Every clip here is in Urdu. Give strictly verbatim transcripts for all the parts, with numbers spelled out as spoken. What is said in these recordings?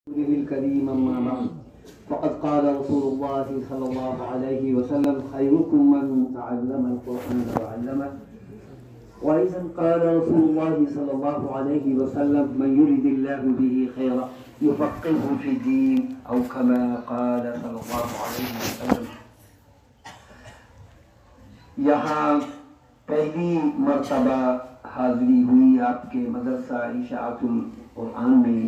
الكريم أما بعد فقد قال رسول الله صلى الله عليه وسلم خيركم من تعلم القرآن وعلمه وأيضا قال رسول الله صلى الله عليه وسلم من يرد الله به خيرا يفقهه في الدين أو كما قال صلى الله عليه وسلم. یہاں پہلی مرتبہ حاضری ہوئی آپ کے مدرسہ اشاعت القرآن میں.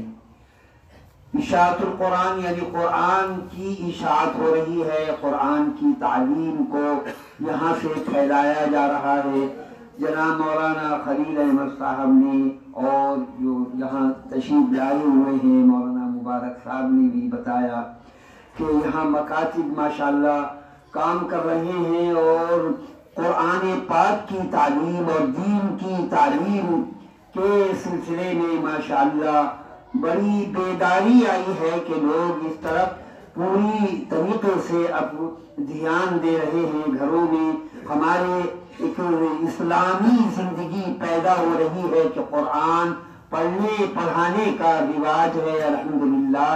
اشاعت القرآن یعنی قرآن کی اشاعت ہو رہی ہے، قرآن کی تعلیم کو یہاں سے پھیلایا جا رہا ہے. جناب مولانا خلیل احمد صاحب نے اور جو یہاں تشریف لائے ہوئے ہیں مولانا مبارک صاحب نے بھی بتایا کہ یہاں مکاتب ماشاءاللہ کام کر رہے ہیں اور قرآن پاک کی تعلیم اور دین کی تعلیم کے سلسلے میں ماشاءاللہ بڑی بیداری آئی ہے کہ لوگ اس طرف پوری طریقے سے اب دھیان دے رہے ہیں. گھروں میں ہمارے ایک اسلامی زندگی پیدا ہو رہی ہے کہ قرآن پڑھنے پڑھانے کا رواج ہے الحمدللہ.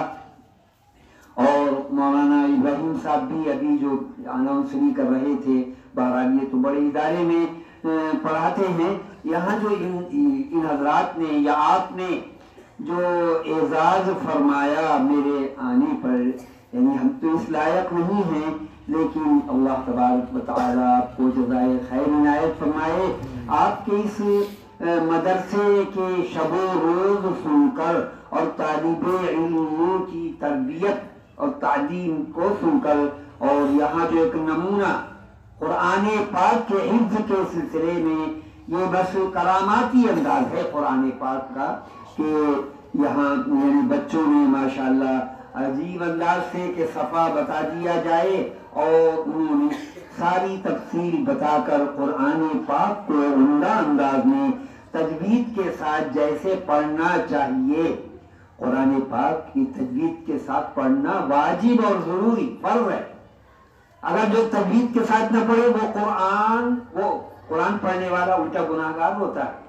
اور مولانا ابراہیم صاحب بھی ابھی جو اناؤنسری کر رہے تھے، بہرحال یہ تو بڑے ادارے میں پڑھاتے ہیں. یہاں جو ان حضرات نے یا آپ نے جو اعزاز فرمایا میرے آنے پر، یعنی ہم تو اس لائق نہیں ہیں، لیکن اللہ تبارک و تعالی آپ کو جزائے خیر عنایت فرمائے. آپ کے اس مدرسے کے شب و روز سن کر اور طالب علموں کی تربیت اور تعلیم کو سن کر، اور یہاں جو ایک نمونہ قرآن پاک کے حفظ کے سلسلے میں یہ بس کراماتی انداز ہے قرآن پاک کا کہ یہاں یعنی بچوں نے ماشاءاللہ عجیب انداز سے کہ صفحہ بتا دیا جائے اور انہوں نے ساری تفصیل بتا کر قرآن پاک کو عمدہ انداز میں تجوید کے ساتھ جیسے پڑھنا چاہیے. قرآن پاک کی تجوید کے ساتھ پڑھنا واجب اور ضروری فرض ہے. اگر جو تجوید کے ساتھ نہ پڑھے وہ قرآن وہ قرآن پڑھنے والا الٹا گناہگار ہوتا ہے.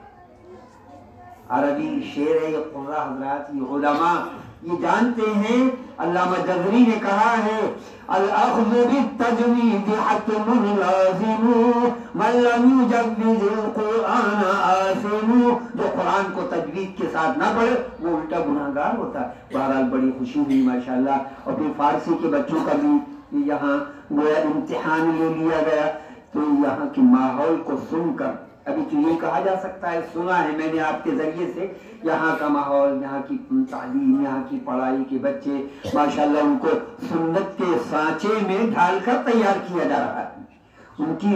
عربی شعر ہے، یہ قرآن حضرات یہ علماء یہ جانتے ہیں. علامہ جزری نے کہا ہے الاخذ بالتجوید حتم لازم من لم یجوز القرآن آثم. جو قرآن کو تجوید کے ساتھ نہ پڑھے وہ الٹا گناہگار ہوتا ہے. بہرحال بڑی خوشی ہوئی ماشاءاللہ. اور پھر فارسی کے بچوں کا بھی یہاں گویا امتحان لے لیا گیا. تو یہاں کے ماحول کو سن کر ابھی تو یہ کہا جا سکتا ہے، سنا ہے میں نے آپ کے ذریعے سے، یہاں کا ماحول، یہاں کی تعلیم، یہاں کی پڑھائی کے بچے ماشاءاللہ ان کو سنت کے سانچے میں ڈھال کر تیار کیا جا رہا ہے. ان کی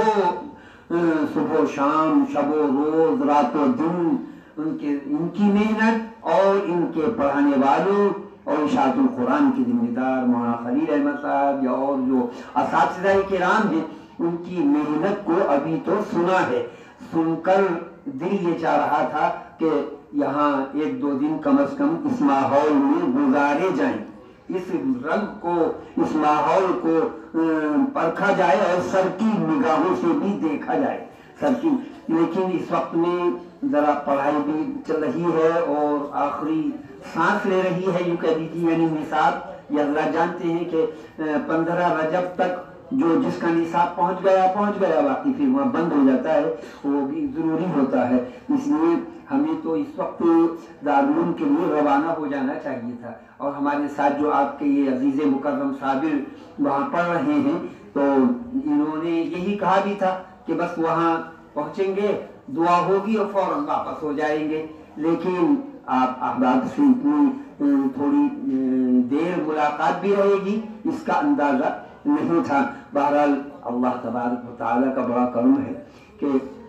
صبح صبح و شام، شب و روز، رات و دن ان کے ان کی محنت اور ان کے پڑھانے والوں اور اشاعت القرآن کے ذمہ دار مولانا خلیل احمد صاحب یا اور جو اساتذہ کرام ہیں ان کی محنت کو ابھی تو سنا ہے. سن کر دل یہ چاہ رہا تھا کہ یہاں ایک دو دن کم از کم اس ماحول میں گزارے جائیں، اس رنگ کو اس ماحول کو پرکھا جائے اور سر کی نگاہوں سے بھی دیکھا جائے سر کی. لیکن اس وقت میں ذرا پڑھائی بھی چل رہی ہے اور آخری سانس لے رہی ہے یوں کہہ دیجیے. یعنی نصاب یہ اللہ جانتے ہیں کہ پندرہ رجب تک جو جس کا نصاب پہنچ گیا پہنچ گیا، باقی پھر وہاں بند ہو جاتا ہے، وہ بھی ضروری ہوتا ہے. اس لیے ہمیں تو اس وقت دارالعلوم کے لیے روانہ ہو جانا چاہیے تھا. اور ہمارے ساتھ جو آپ کے یہ عزیز مکرم صابر وہاں پڑھ رہے ہیں تو انہوں نے یہی کہا بھی تھا کہ بس وہاں پہنچیں گے، دعا ہوگی اور فوراً واپس ہو جائیں گے. لیکن آپ احباب سے اتنی تھوڑی دیر ملاقات بھی رہے گی اس کا اندازہ نہیں تھا. بہرحال اللہ تبارک و تعالیٰ کا بڑا کرم ہے کہ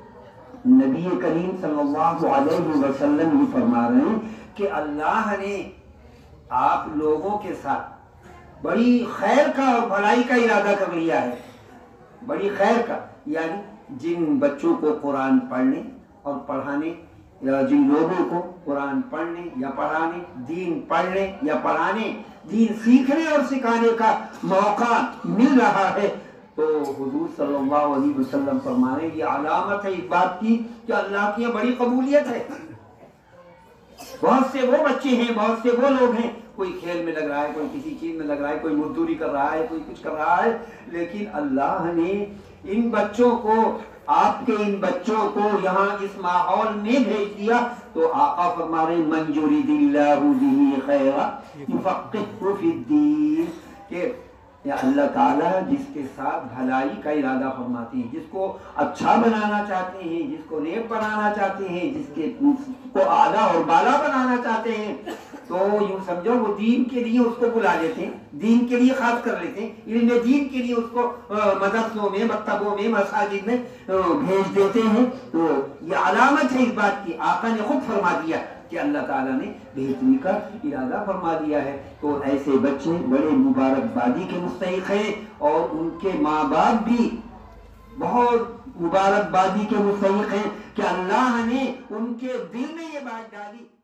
نبی کریم صلی اللہ علیہ وسلم یہ فرما رہے ہیں کہ اللہ نے آپ لوگوں کے ساتھ بڑی خیر کا اور بھلائی کا ارادہ کر لیا ہے. بڑی خیر کا یعنی جن بچوں کو قرآن پڑھنے اور پڑھانے یا جن لوگوں کو قرآن پڑھنے یا پڑھانے، دین پڑھنے یا پڑھانے، دین سیکھنے اور سکھانے کا موقع مل رہا ہے تو حضور صلی اللہ علیہ وسلم فرمانے یہ علامت ہے اس بات کی کہ اللہ کی بڑی قبولیت ہے. بہت سے وہ بچے ہیں، بہت سے وہ لوگ ہیں، کوئی کھیل میں لگ رہا ہے، کوئی کسی چیز میں لگ رہا ہے، کوئی مزدوری کر رہا ہے، کوئی کچھ کر رہا ہے، لیکن اللہ نے ان بچوں کو، آپ کے ان بچوں کو یہاں اس ماحول میں بھیج دیا تو آقا فرما رہے ہیں من یرید اللہ بہ خیرا یفقہہ فی الدین، کہ یا اللہ تعالیٰ جس کے ساتھ بھلائی کا ارادہ فرماتے ہیں، جس کو اچھا بنانا چاہتے ہیں، جس کو نیک بنانا چاہتے ہیں، جس کے کو اعلیٰ اور بالا بنانا چاہتے ہیں، تو یوں سمجھو وہ دین کے لیے اس کو بلا لیتے ہیں، دین کے لیے خاص کر لیتے ہیں، علم دین کے لیے اس کو مدرسوں میں، مکتبوں میں، مساجد میں بھیج دیتے ہیں۔ تو یہ علامت ہے اس بات کی، آقا نے خود فرما دیا کہ اللہ تعالیٰ نے بھیجنے کا ارادہ فرما دیا ہے۔ تو ایسے بچے بڑے مبارکبادی کے مستحق ہیں، اور ان کے ماں باپ بھی بہت مبارکبادی کے مستحق ہیں کہ اللہ نے ان کے دل میں یہ بات ڈالی